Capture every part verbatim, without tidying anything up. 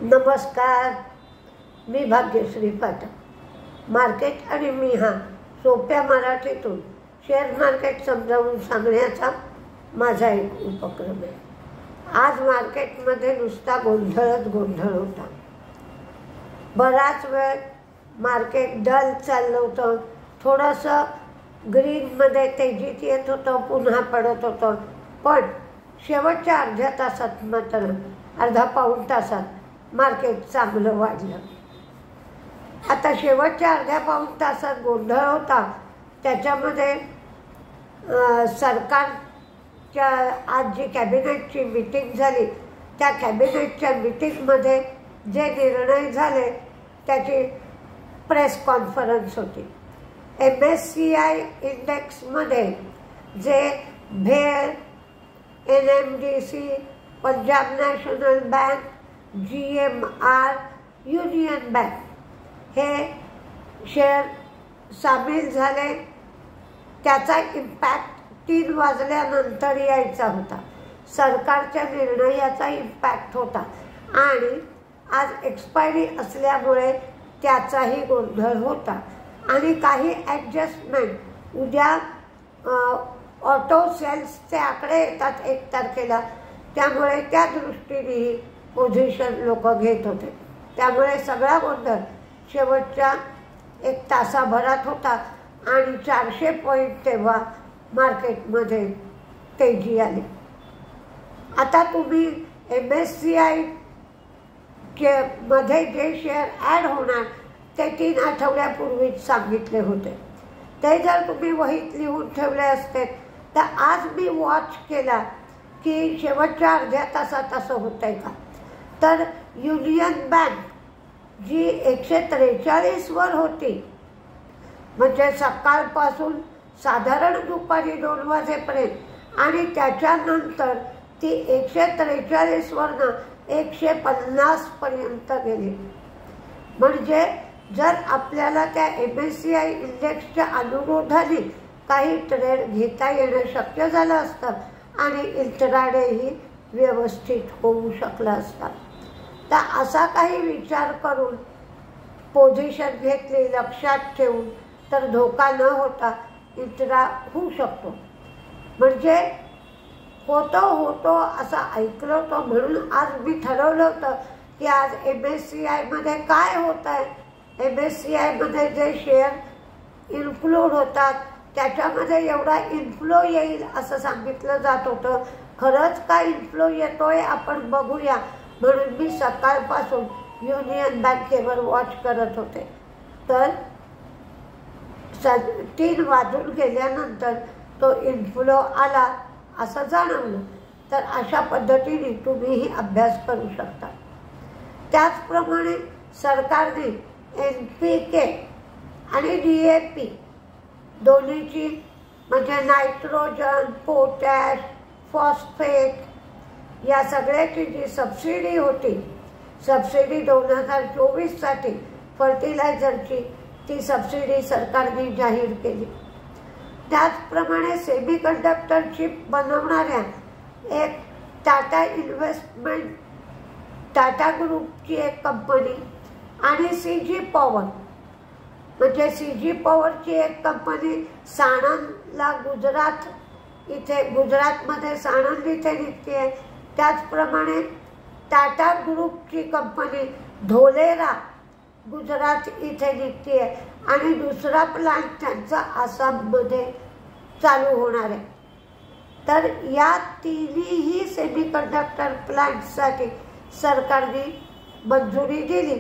नमस्कार, मी भाग्यश्री पाठक. मार्केट आणि मी हा सोप्या मराठीतून शेअर मार्केट समजावून सांगण्याचा माझा एक उपक्रम आहे. आज मार्केटमध्ये नुसता गोंधळच गोंधळ होता. बराच वेळ मार्केट डल चाललं होतं. थोडंसं ग्रीनमध्ये तेजीत येत होतं, पुन्हा पडत होतं. पण शेवटच्या अर्ध्या तासात मात्र अर्धा पाऊण तासात मार्केट चांगलं वाढलं. आता शेवटच्या अर्ध्या पाऊण तासात गोंधळ होता. त्याच्यामध्ये सरकारच्या आज जी कॅबिनेटची मीटिंग झाली, त्या कॅबिनेटच्या मीटिंगमध्ये जे निर्णय झाले त्याची प्रेस कॉन्फरन्स होती. एम एस सी आय इंडेक्समध्ये जे भेळ, N M D C, Punjab National Bank, G M R, Union Bank हे शेअर सामील झाले. त्याचा इम्पॅक्ट तीन वाजल्यानंतर यायचा होता. सरकारच्या निर्णयाचा इम्पॅक्ट होता आणि आज एक्सपायरी असल्यामुळे त्याचाही गोंधळ होता. आणि काही ॲडजस्टमेंट उद्या ऑटो सेल्सचे आकडे येतात एक तारखेला, त्यामुळे त्या दृष्टीनेही पोझिशन लोक घेत होते. त्यामुळे सगळा गोंधळ शेवटच्या एक तासाभरात होता आणि चारशे पॉईंट तेव्हा मार्केटमध्ये तेजी आली. आता तुम्ही एम एस सी आय चे मध्ये जे शेअर ॲड होणार ते तीन आठवड्यापूर्वीच सांगितले होते. ते जर तुम्ही वहीत लिहून ठेवले असते तर आज मी वॉच केला की शेवटच्या अर्ध्या तासात असं होतं आहे का. तर युनियन बँक जी एकशे त्रेचाळीसवर होती, म्हणजे सकाळपासून साधारण दुपारी दोन वाजेपर्यंत, आणि त्याच्यानंतर ती एकशे त्रेचाळीसवरनं एकशे पन्नासपर्यंत गेली. म्हणजे जर आपल्याला त्या एम एस सी आय इंडेक्सच्या अनुरोधाने काही ट्रेड घेता येणं शक्य झालं असतं आणि इंट्राडेही व्यवस्थित होऊ शकला असता. तर असा काही विचार करून पोझिशन घेतली लक्षात ठेवून तर धोका न होता इंट्रा होऊ शकतो. म्हणजे होतो होतो असं ऐकलं होतं, म्हणून आज मी ठरवलं होतं की आज एम एस सी आयमध्ये काय होत आहे. एम एस सी आयमध्ये जे शेअर इन्क्लूड होतात त्याच्यामध्ये एवढा इन्फ्लो येईल असं सांगितलं जात होतं. खरंच काय इन्फ्लो येतोय आपण बघूया, म्हणून मी सकाळपासून युनियन बँकेवर वॉच करत होते. तर स तीन वाजून गेल्यानंतर तो इन्फ्लो आला असं जाणवलं. तर अशा पद्धतीने तुम्हीही अभ्यास करू शकता. त्याचप्रमाणे सरकारने एन पी के आणि डी ए पी दोन्हीची, म्हणजे नायट्रोजन, पोटॅश, फॉस्फेट या सगळ्याची जी सबसिडी होती, सबसिडी दोन हजार चोवीससाठी फर्टिलायझरची, ती सबसिडी सरकारने जाहीर केली. त्याचप्रमाणे सेमीकंडक्टर चिप बनवणाऱ्या एक टाटा इन्व्हेस्टमेंट, टाटा ग्रुपची एक कंपनी, आणि सी जी पॉवर, म्हणजे सी जी पॉवरची एक कंपनी साणंदला, गुजरात इथे, गुजरातमध्ये साणंद इथे निघते आहे. त्याचप्रमाणे टाटा ग्रुपची कंपनी धोलेरा, गुजरात इथे निघते आहे. आणि दुसरा प्लांट त्यांचा आसाममध्ये चालू होणार आहे. तर या तिन्ही सेमीकंडक्टर प्लांटसाठी सरकारने मंजुरी दिली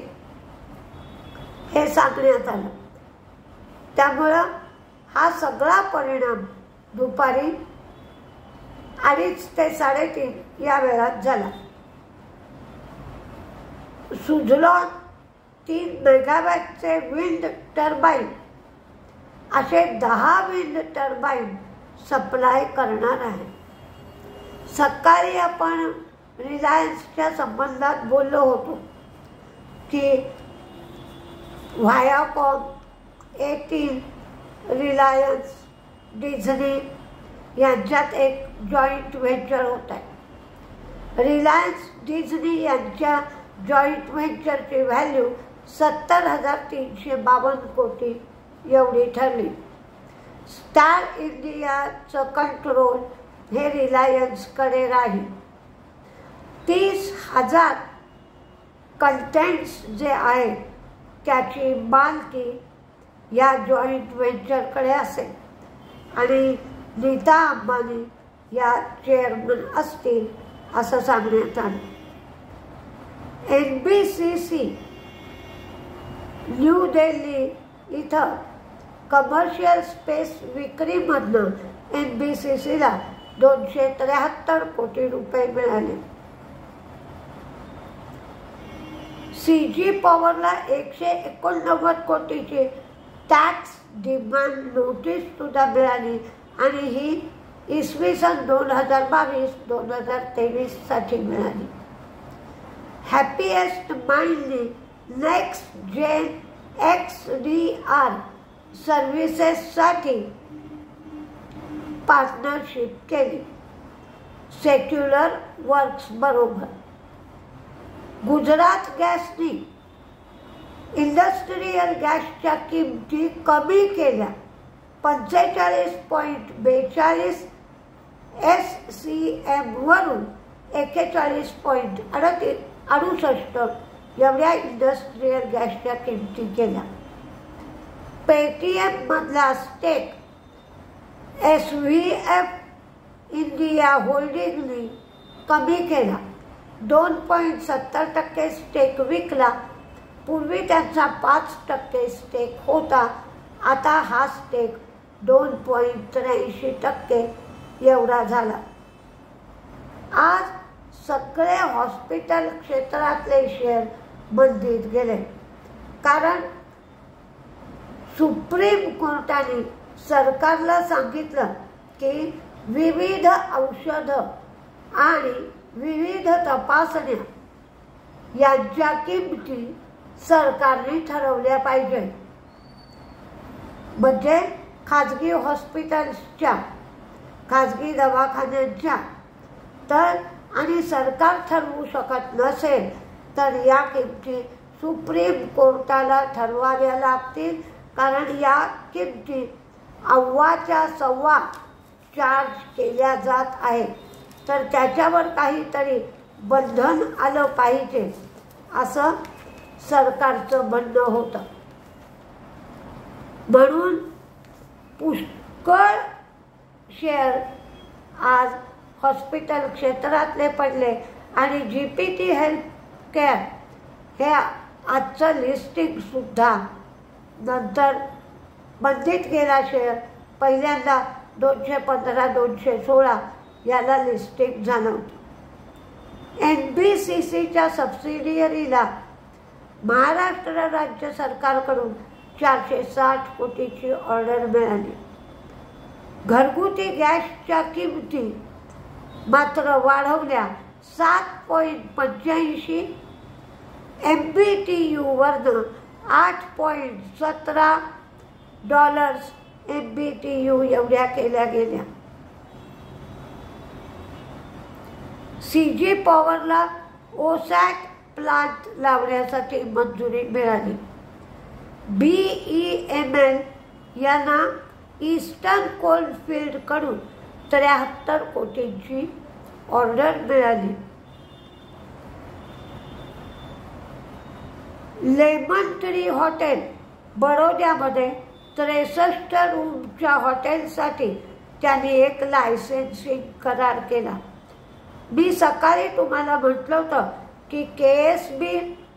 हे सांगण्यात आलं. त्यामुळं हा सगळा परिणाम दुपारी अडीच ते साडेतीन या वेळात झाला. सुझलॉन तीन मेगावॅटचे विंड टर्बाईन, असे दहा विंड टर्बाईन सप्लाय करणार आहे. सकाळी आपण रिलायन्सच्या संबंधात बोललो होतो की व्हायाकॉम, एटीन, रिलायन्स, डिझनी यांच्यात एक जॉईंट व्हेंचर होत आहे. रिलायन्स डिझनी यांच्या जॉईंट व्हेंचरची व्हॅल्यू सत्तर हजार तीनशे बावन्न कोटी एवढी ठरली. स्टार इंडियाचं कंट्रोल हे रिलायन्सकडे राहील. तीस हजार कंटेंट्स जे आहेत त्याची मालकी या जॉईंट व्हेंचरकडे असेल आणि नीता अंबानी या चेअरमन असतील असं सांगण्यात आलं. N B C C New Delhi इथं कमर्शियल स्पेस विक्रीमधनं एन बी सी सीला दोनशे त्र्याहत्तर कोटी रुपये मिळाले. सी जी पॉवरला एकशे एकोणनव्वद कोटीची टॅक्स डिमांड नोटीस सुद्धा मिळाली आणि ही इसवी सन दोन हजार बावीस दोन हजार तेवीससाठी मिळाली. हॅपीएस्ट माइंडने next gen X D R सर्व्हिसेससाठी पार्टनरशिप केली सेक्युलर वर्क्स बरोबर. गुजरात गॅसने इंडस्ट्रियल गॅसच्या किमती कमी केल्या. पंचेचाळीस पॉईंट बेचाळीस एस सी एमवरून एकेचाळीस पॉईंट अडतीस अडुसष्ट एवढ्या इंडस्ट्रियल गॅसच्या किमती केल्या. पेटीएममधला stake S V F India होल्डिंगने कमी केला. दोन पॉईंट सत्तर टक्के स्टेक विकला. पूर्वी त्यांचा पाच टक्के स्टेक होता, आता हा स्टेक दोन पॉईंट त्र्याऐंशी टक्के एवढा झाला. आज सगळे हॉस्पिटल क्षेत्रातले शेअर मंदीत गेले कारण सुप्रीम कोर्टाने सरकारला सांगितलं की विविध औषधं आणि विविध तपासण्या यांच्या किमती सरकारने ठरवल्या पाहिजे. म्हणजे खाजगी हॉस्पिटल्सच्या, खाजगी दवाखान्यांच्या. तर आणि सरकार ठरवू शकत नसेल तर या किमती सुप्रीम कोर्टाला ठरवाव्या लागतील कारण या किमती अव्वाच्या सव्वा चार्ज केल्या जात आहेत. तर त्याच्यावर काहीतरी बंधन आलं पाहिजे असं सरकारचं म्हणणं होतं. म्हणून पुष्कळ शेअर आज हॉस्पिटल क्षेत्रातले पडले आणि G P T health care हे आजचं लिस्टिंग सुद्धा नंतर बंदीत गेला. शेअर पहिल्यांदा दोनशे पंधरा दोनशे सोळा याला लिस्टिंग झालं होतं. एन बी सी सीच्या सबसिडियरीला महाराष्ट्र राज्य सरकारकडून चारशे साठ कोटीची ऑर्डर मिळाली. घरगुती गॅसच्या किमती मात्र वाढवल्या. सात पॉईंट पंच्याऐंशी एम बी टी यूवरनं आठ पॉईंट सतरा dollars M B T U एवढ्या केल्या गेल्या. सी जी पॉवरला ओसॅट प्लांट लावण्यासाठी मंजुरी मिळाली. बी ई एम एल यांना ईस्टर्न कोलफिल्डकडून त्र्याहत्तर कोटींची ऑर्डर मिळाली. लेमन ट्री हॉटेल बडोद्यामध्ये त्रेसष्ट रूमच्या हॉटेलसाठी त्यांनी एक लायसेन्सिंग करार केला. मी सकाळी तुम्हाला म्हटलं होतं की के एस बी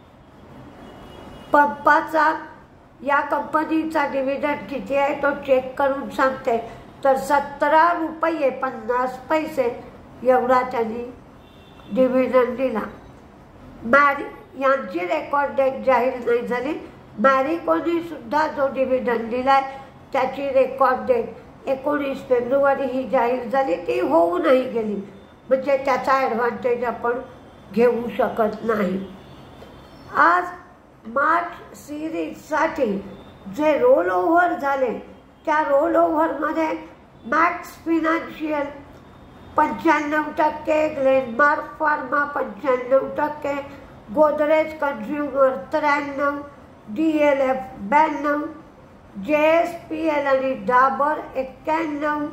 पंपाचा या कंपनीचा डिव्हिडंड किती आहे तो चेक करून सांगते. तर सतरा रुपये पन्नास पैसे एवढा त्यांनी डिव्हिडंड दिला. मॅरी यांची रेकॉर्ड डेट जाहीर नाही झाली. मॅरिकोनी सुद्धा जो डिव्हिडंड दिलाय त्याची रेकॉर्ड डेट एकोणीस फेब्रुवारी ही जाहीर झाली, ती होऊनही गेली. म्हणजे त्याचा ॲडव्हान्टेज आपण घेऊ शकत नाही. आज मार्च सिरीजसाठी जे रोल ओव्हर झाले त्या रोल ओव्हरमध्ये मॅक्स फिनान्शियल पंच्याण्णव टक्के, ग्लेनमार्क फार्मा पंच्याण्णव टक्के, गोदरेज कन्झ्युमर त्र्याण्णव, डी एल एफ ब्याण्णव, जे एस पी एल आणि डाबर एक्क्याण्णव,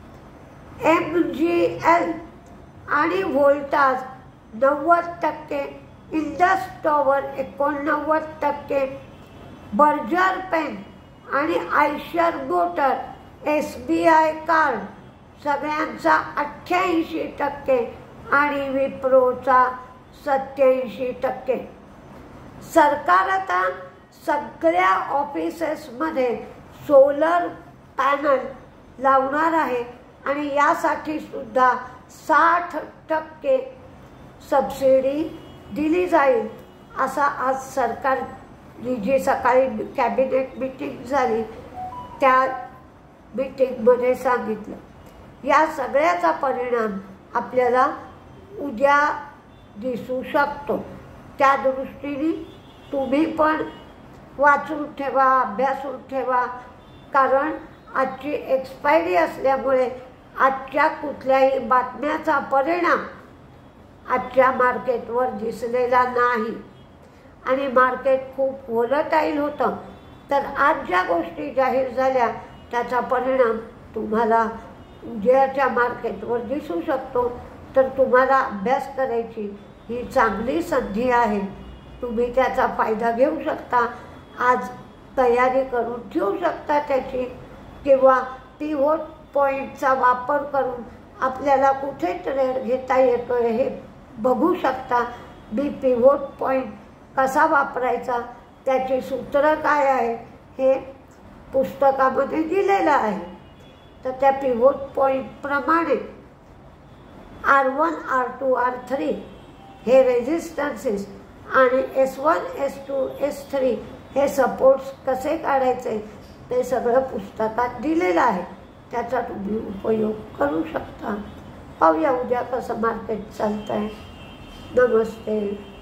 एम जी एल आणि व्होल्टाज नव्वद टक्के, इंडस टॉवर एकोणनव्वद टक्के, बर्जर पेन आणि Eicher motor, S B I card सगळ्यांचा अठ्ठ्याऐंशी टक्के आणि विप्रोचा सत्याऐंशी टक्के. सरकार आता सगळ्या ऑफिसेसमध्ये सोलर पॅनल लावणार आहे आणि यासाठी सुद्धा साठ टक्के सबसिडी दिली जाईल असा आज सरकारने जी सकाळी कॅबिनेट मीटिंग झाली त्या मीटिंगमध्ये सांगितलं. या सगळ्याचा परिणाम आपल्याला उद्या दिसू शकतो. त्या दृष्टीने तुम्ही पण वाचून ठेवा, अभ्यासून ठेवा, कारण आजची एक्सपायरी असल्यामुळे आजच्या कुठल्याही बातम्याचा परिणाम आजच्या मार्केटवर दिसलेला नाही आणि मार्केट खूप व्होलटाईल होतं. तर आज ज्या गोष्टी जाहीर झाल्या त्याचा परिणाम तुम्हाला उद्याच्या मार्केटवर दिसू शकतो. तर तुम्हाला अभ्यास करायची ही चांगली संधी आहे. तुम्ही त्याचा फायदा घेऊ शकता. आज तयारी करून ठेवू शकता त्याची, किंवा पिव्होट पॉईंटचा वापर करून आपल्याला कुठे ट्रेड घेता येतो हे बघू शकता. मी पिव्होट पॉईंट कसा वापरायचा त्याची सूत्र काय आहे हे पुस्तकामध्ये दिलेलं आहे. तर त्या पिव्होट पॉईंटप्रमाणे R one, R two, R three हे रेझिस्टन्सेस आणि S one, S two, S three हे सपोर्ट्स कसे काढायचे ते सगळं पुस्तकात दिलेलं आहे. त्याचा तुम्ही उपयोग करू शकता. पाहूया उद्या कसं मार्केट चालतं आहे. नमस्ते.